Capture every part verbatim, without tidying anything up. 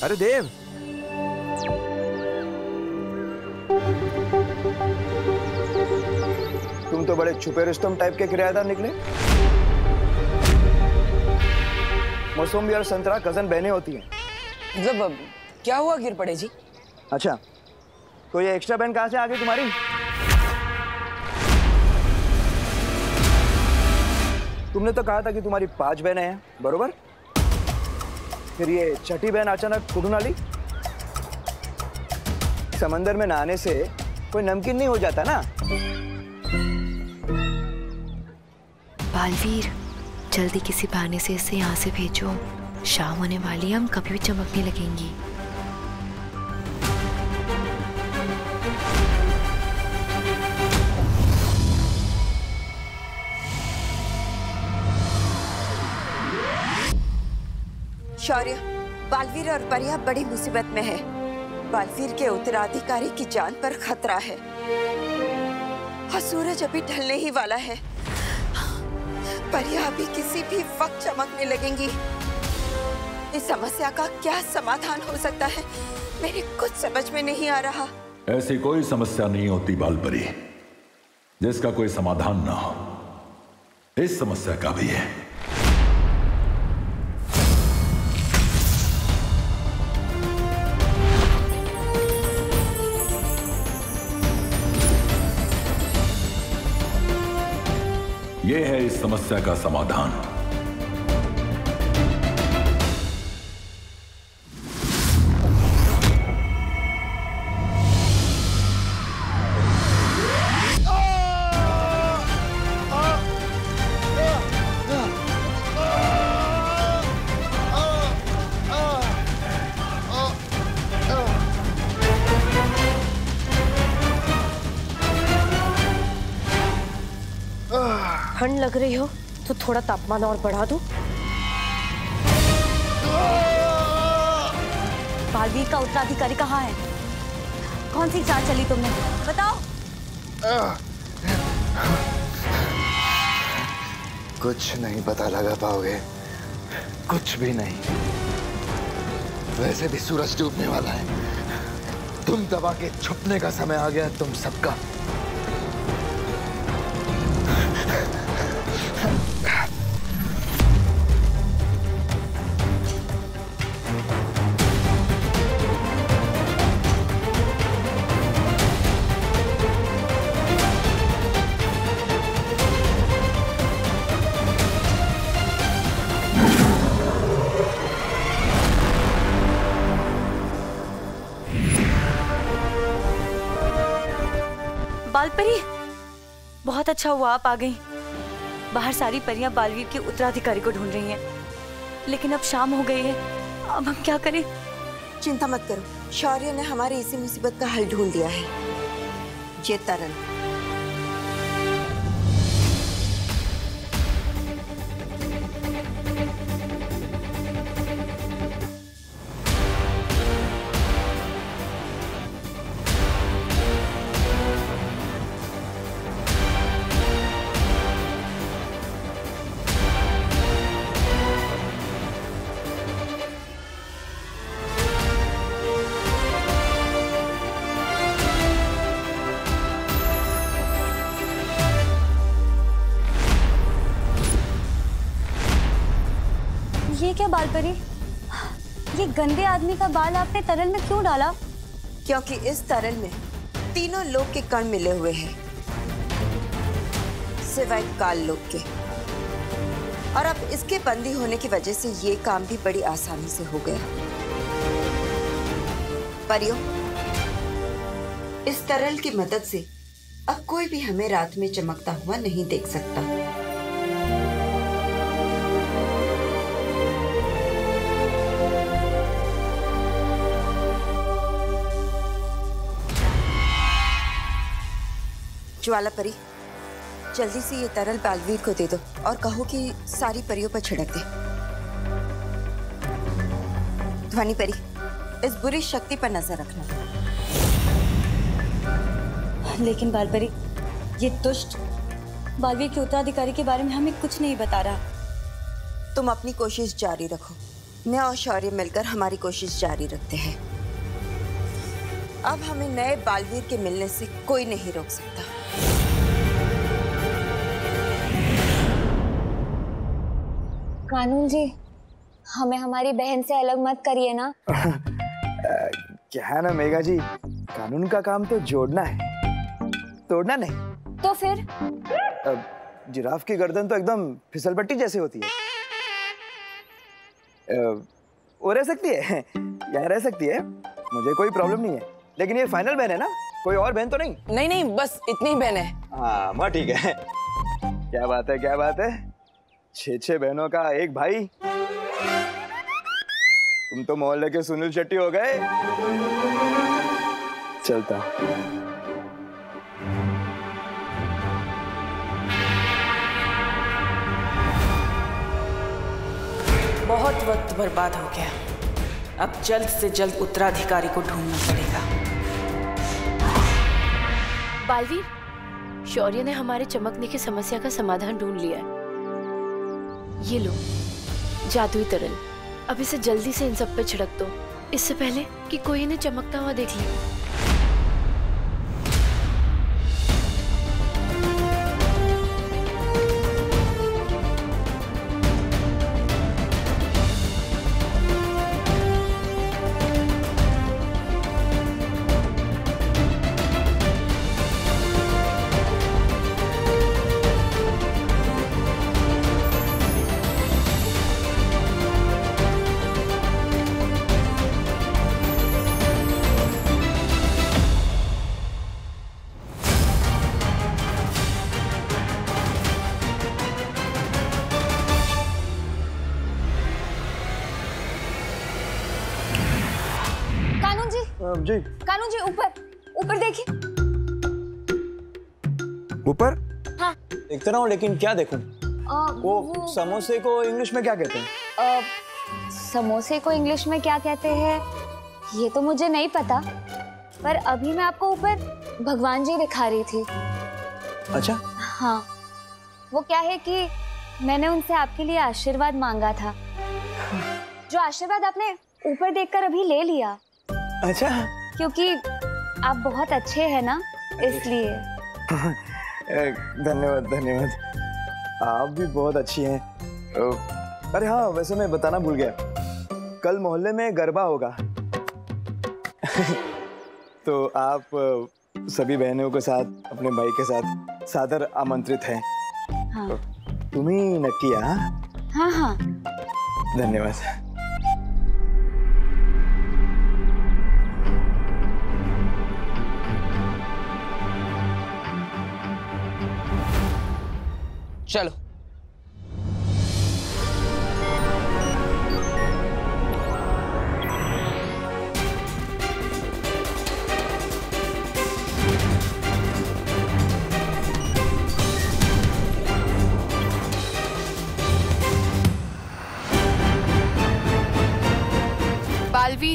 अरे देव, तुम तो बड़े छुपे रुस्तम टाइप के किराएदार निकले। मौसमी और संतरा कजन बहनें होती हैं। मतलब क्या हुआ गिरपड़े जी? अच्छा, तो ये एक्स्ट्रा बहन कहाँ से आ गई तुम्हारी? तुमने तो कहा था कि तुम्हारी पांच बहनें हैं, बरोबर? फिर ये छठी बहन अचानक कुड़ून वाली? समंदर में नहाने से कोई नमकीन नहीं हो जाता ना। बालवीर, जल्दी किसी बहाने से इसे यहाँ से भेजो। शाम होने वाली है, हम कभी भी चमकने लगेंगी। शौर्य, बालवीर और परिया बड़ी मुसीबत में है। बालवीर के उत्तराधिकारी की जान पर खतरा है और सूरज अभी ढलने ही वाला है। परिया अभी किसी भी वक्त चमकने लगेंगी। इस समस्या का क्या समाधान हो सकता है, मेरे कुछ समझ में नहीं आ रहा। ऐसी कोई समस्या नहीं होती बालपरी जिसका कोई समाधान ना हो। इस समस्या का भी है। यह है इस समस्या का समाधान। ठंड लग रही हो तो थोड़ा तापमान और बढ़ा दो। बालवीर का उत्तराधिकारी कहाँ है? कौन सी चाल चली तुमने, बताओ। कुछ नहीं पता लगा पाओगे, कुछ भी नहीं। वैसे भी सूरज डूबने वाला है। तुम दबा के छुपने का समय आ गया तुम सबका। बालपरी, बहुत अच्छा हुआ आप आ गई। बाहर सारी परियां बालवीर के उत्तराधिकारी को ढूंढ रही हैं, लेकिन अब शाम हो गई है। अब हम क्या करें? चिंता मत करो, शौर्य ने हमारी इसी मुसीबत का हल ढूंढ लिया है। ये तरल। ये क्या बालपरी, ये गंदे आदमी का बाल आपने तरल में क्यों डाला? क्योंकि इस तरल में तीनों लोग के कण मिले हुए हैं, सिवाय काल लोग के। और अब इसके बंदी होने की वजह से ये काम भी बड़ी आसानी से हो गया। परियों, इस तरल की मदद से अब कोई भी हमें रात में चमकता हुआ नहीं देख सकता। ज्वाला परी, जल्दी से ये तरल बालवीर को दे दो और कहो कि सारी परियों पर छिड़क दे। ध्वनि परी, इस बुरी शक्ति पर नजर रखना। लेकिन बालपरी, ये दुष्ट बालवीर के उत्तराधिकारी के बारे में हमें कुछ नहीं बता रहा। तुम अपनी कोशिश जारी रखो, मैं और शौर्य मिलकर हमारी कोशिश जारी रखते हैं। अब हमें नए बालवीर के मिलने से कोई नहीं रोक सकता। कानून जी, हमें हमारी बहन से अलग मत करिए ना। क्या है ना मेघा जी, कानून का काम तो जोड़ना है, तोड़ना नहीं। तो फिर अब जिराफ की गर्दन तो एकदम फिसलपट्टी जैसी होती है। अ, वो रह सकती है, यहाँ रह सकती है, मुझे कोई प्रॉब्लम नहीं है। लेकिन ये फाइनल बहन है ना, कोई और बहन तो नहीं? नहीं नहीं, बस इतनी ही बहन है। हाँ माँ ठीक है। क्या बात है, क्या बात है, छह छह बहनों का एक भाई। तुम तो मोहल्ले के सुनील शेट्टी हो गए। चलता बहुत वक्त बर्बाद हो गया, अब जल्द से जल्द उत्तराधिकारी को ढूंढना पड़ेगा। बालवीर, शौर्य ने हमारे चमकने की समस्या का समाधान ढूंढ लिया है। ये लो जादुई तरल, अब इसे जल्दी से इन सब पे छिड़क दो, इससे पहले कि कोई इन्हें चमकता हुआ देख ले। जी कानून जी, ऊपर ऊपर देखिए। ऊपर? हाँ। देखते रहो, लेकिन क्या देखूं? आ, वो, वो समोसे को इंग्लिश में क्या कहते हैं? आ, समोसे को इंग्लिश में क्या कहते हैं ये तो मुझे नहीं पता, पर अभी मैं आपको ऊपर भगवान जी दिखा रही थी। अच्छा। हाँ, वो क्या है कि मैंने उनसे आपके लिए आशीर्वाद मांगा था, जो आशीर्वाद आपने ऊपर देखकर अभी ले लिया। अच्छा। क्योंकि आप बहुत अच्छे हैं ना, इसलिए। धन्यवाद धन्यवाद, आप भी बहुत अच्छी हैं। अरे हाँ, वैसे मैं बताना भूल गया, कल मोहल्ले में गरबा होगा। तो आप सभी बहनों के साथ, अपने भाई के साथ सादर आमंत्रित हैं। हाँ। तुम ही नक्की? हाँ हाँ हाँ। धन्यवाद। चलो। बालवीर,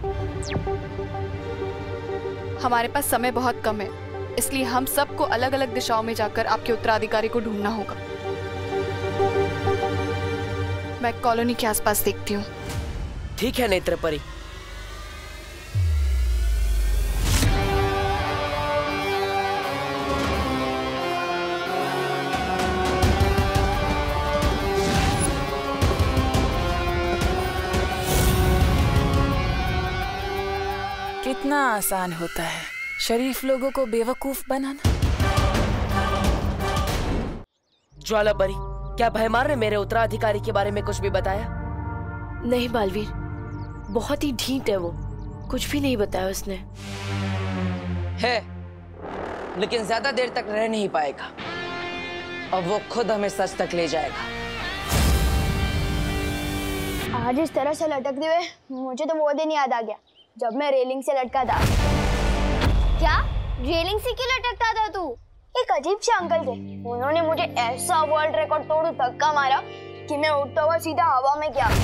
हमारे पास समय बहुत कम है, इसलिए हम सबको अलग अलग दिशाओं में जाकर आपके उत्तराधिकारी को ढूंढना होगा। मैं कॉलोनी के आसपास देखती हूँ। ठीक है नेत्रपरी। कितना आसान होता है शरीफ लोगों को बेवकूफ बनाना। ज्वालापरी, क्या भयमार ने मेरे उत्तराधिकारी के बारे में कुछ भी बताया? नहीं बालवीर, बहुत ही ढीठ है वो, कुछ भी नहीं बताया उसने। है, लेकिन ज्यादा देर तक रह नहीं पाएगा, और वो खुद हमें सच तक ले जाएगा। आज इस तरह से लटकते हुए मुझे तो वो दिन याद आ गया जब मैं रेलिंग से लटका था। क्या रेलिंग से क्यों लटकता था तू? एक अजीब से अंकल थे, उन्होंने मुझे ऐसा वर्ल्ड रिकॉर्ड तोड़ धक्का मारा कि मैं उठता हुआ सीधा हवा में गया।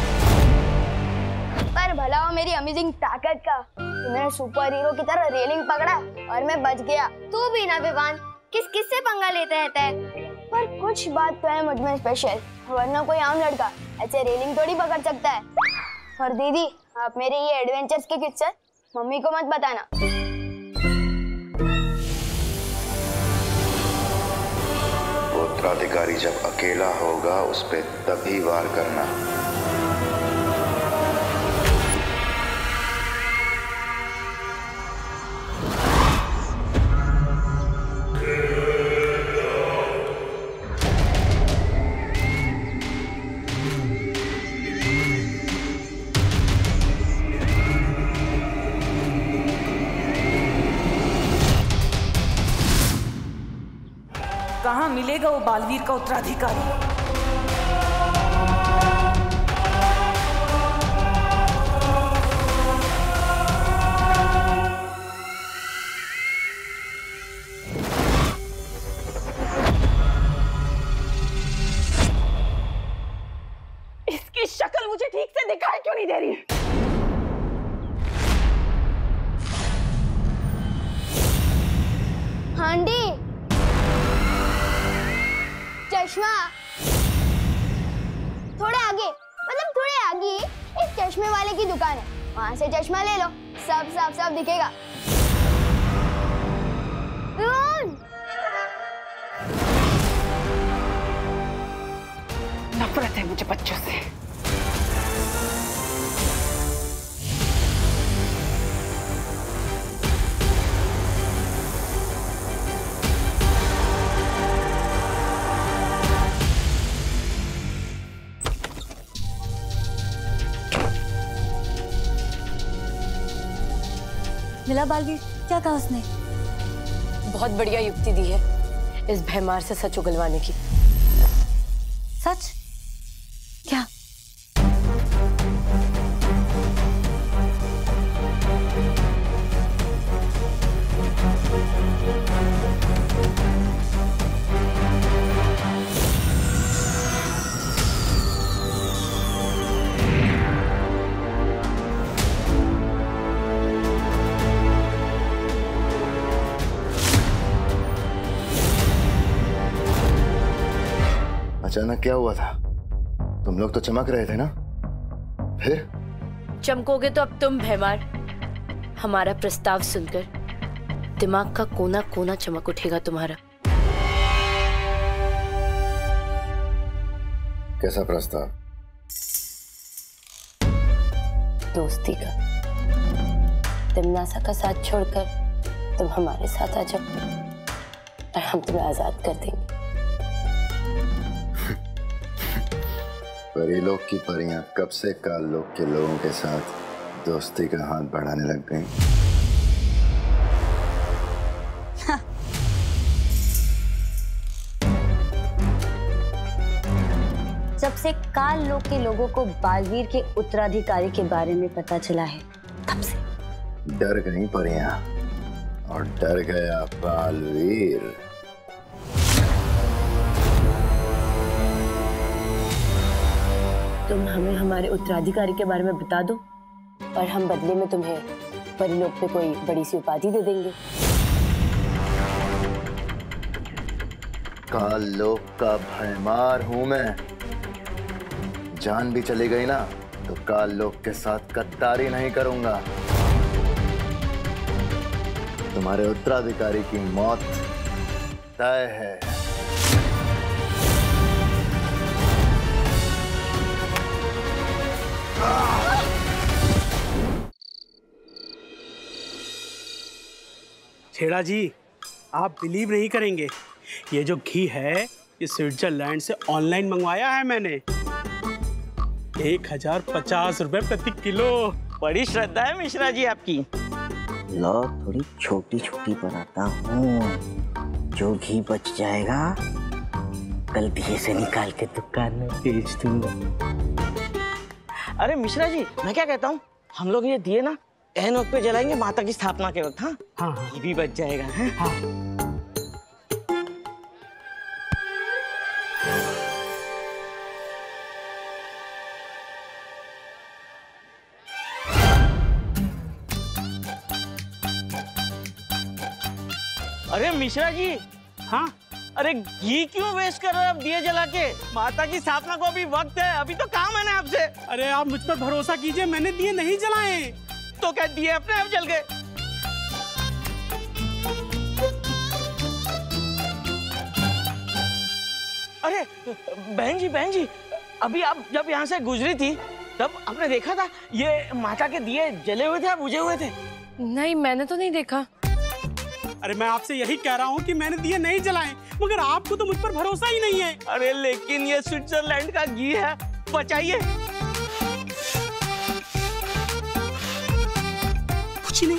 पर भला हो मेरी अमेजिंग ताकत का, तो मैंने सुपर हीरो की तरह रेलिंग पकड़ा और मैं बच गया। तू भी ना विवान, किस किस से पंगा लेते रहता है? पर कुछ बात तो है मुझ में स्पेशल, वरना कोई आम लड़का ऐसे रेलिंग थोड़ी पकड़ सकता है। और दीदी, आप मेरे ये एडवेंचर्स के किस्से मम्मी को मत बताना। उत्तराधिकारी जब अकेला होगा उस पे तभी वार करना। कहाँ मिलेगा वो बालवीर का उत्तराधिकारी? इसकी शक्ल मुझे ठीक से दिखाई क्यों नहीं दे रही? आंटी, चश्मा थोड़े आगे, मतलब थोड़े आगे एक चश्मे वाले की दुकान है, वहां से चश्मा ले लो, सब साफ साफ दिखेगा। नफरत है मुझे बच्चों से। मिला बालवीर? क्या कहा उसने? बहुत बढ़िया युक्ति दी है इस भैमार से सच उगलवाने की। सच? क्या? अचानक क्या हुआ था? तुम लोग तो चमक रहे थे ना, फिर? चमकोगे तो अब तुम भैमार। हमारा प्रस्ताव सुनकर दिमाग का कोना कोना चमक उठेगा तुम्हारा। कैसा प्रस्ताव? दोस्ती का। तिमनासा का साथ छोड़कर तुम हमारे साथ आ जाओ और हम तुम्हें आजाद कर देंगे। परी लोग की परियां कब से काल लोग के लोगों के साथ दोस्ती का हाथ बढ़ाने लग गई। जब से काल लोक के लोगों को बालवीर के उत्तराधिकारी के बारे में पता चला है, तब से डर गई परियां और डर गया बालवीर। तुम हमें हमारे उत्तराधिकारी के बारे में बता दो और हम बदले में तुम्हें परिलोक पे कोई बड़ी सी उपाधि दे देंगे। काल लोक का भैमार हूं मैं। जान भी चली गई ना तो काल लोक के साथ गद्दारी नहीं करूंगा। तुम्हारे उत्तराधिकारी की मौत तय है। छेड़ा जी, आप बिलीव नहीं करेंगे, ये जो घी है ये स्विट्जरलैंड से ऑनलाइन मंगवाया है मैंने। एक हजार पचास रुपए प्रति किलो। बड़ी श्रद्धा है मिश्रा जी आपकी। लो थोड़ी छोटी छोटी बनाता हूँ, जो घी बच जाएगा कल दिए से निकाल के दुकान में बेच दूंगा। अरे मिश्रा जी, मैं क्या कहता हूँ, हम लोग ये दिए ना एन वक्त पे जलाएंगे माता की स्थापना के वक्त। हाँ हाँ, ये भी बच जाएगा है? हाँ। अरे मिश्रा जी, हाँ अरे घी क्यों वेस्ट कर रहे हो आप दिए जला के? माता की स्थापना को अभी वक्त है, अभी तो काम है ना आपसे। अरे आप मुझ पर भरोसा कीजिए, मैंने दिए नहीं जलाए। तो क्या दिए अपने आप जल गए? अरे बहन जी बहन जी, अभी आप जब यहाँ से गुजरी थी तब आपने देखा था ये माता के दिए जले हुए थे या बुझे हुए थे? नहीं, मैंने तो नहीं देखा। अरे मैं आपसे यही कह रहा हूँ कि मैंने दिए नहीं जलाए, मगर आपको तो मुझ पर भरोसा ही नहीं है। अरे लेकिन ये स्विट्जरलैंड का घी है, बचाइए। कुछ नहीं।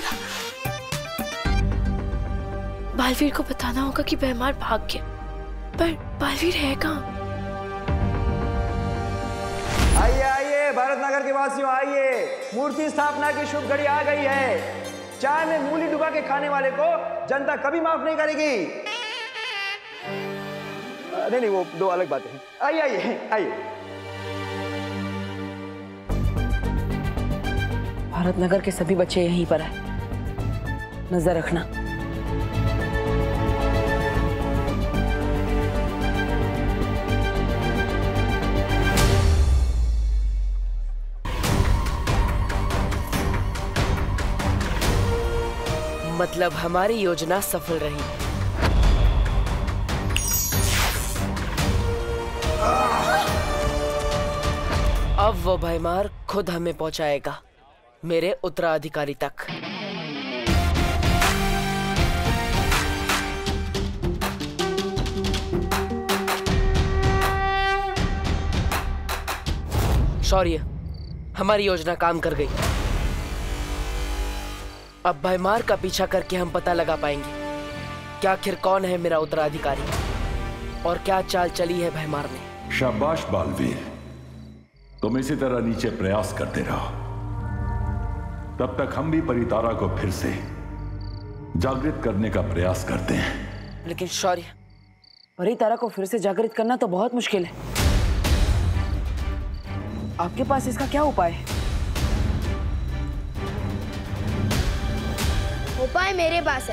बालवीर को बताना होगा कि भैमार भाग गया, पर बालवीर है कहाँ? आइए आइए भारत नगर के वासियों, आइए, मूर्ति स्थापना की शुभ घड़ी आ गई है। चाय में मूली डुबा के खाने वाले को जनता कभी माफ नहीं करेगी। नहीं नहीं, वो दो अलग बातें हैं। आइए आइए आइए। भारत नगर के सभी बच्चे यहीं पर हैं, नजर रखना। मतलब हमारी योजना सफल रही। अब वो भैमार खुद हमें पहुंचाएगा मेरे उत्तराधिकारी तक। शौर्य, हमारी योजना काम कर गई। अब भैमार का पीछा करके हम पता लगा पाएंगे कि आखिर कौन है मेरा उत्तराधिकारी और क्या चाल चली है भैमार ने। शाबाश बालवीर, तुम इसी तरह नीचे प्रयास करते रहो, तब तक हम भी परितारा को फिर से जागृत करने का प्रयास करते हैं। लेकिन शौर्य, परितारा को फिर से जागृत करना तो बहुत मुश्किल है। आपके पास इसका क्या उपाय है? उपाय मेरे पास है।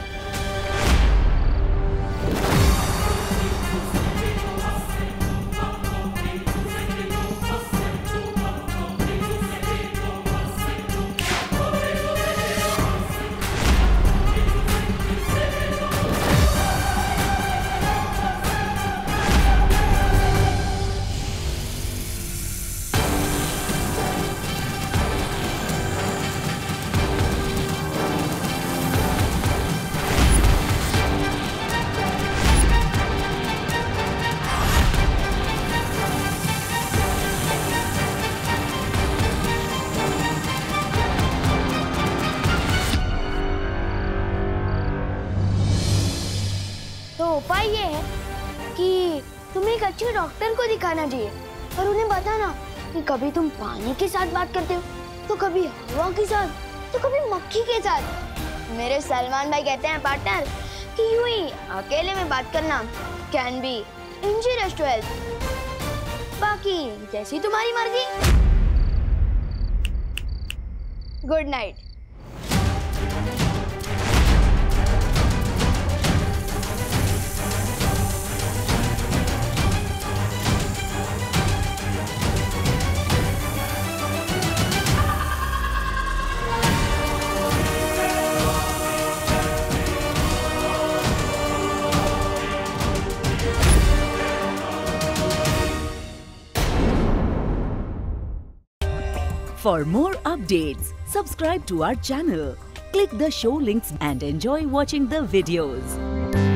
उपाय ये है कि तुम्हें एक अच्छे डॉक्टर को दिखाना चाहिए और उन्हें बताना कि कभी तुम पानी के साथ बात करते हो, तो कभी हवा के साथ, तो कभी मक्खी के साथ। मेरे सलमान भाई कहते हैं पार्टनर कि यूं ही अकेले में बात करना can be injurious to health. बाकी जैसी तुम्हारी मर्जी। Good night. For more updates, subscribe to our channel, click the show links and enjoy watching the videos.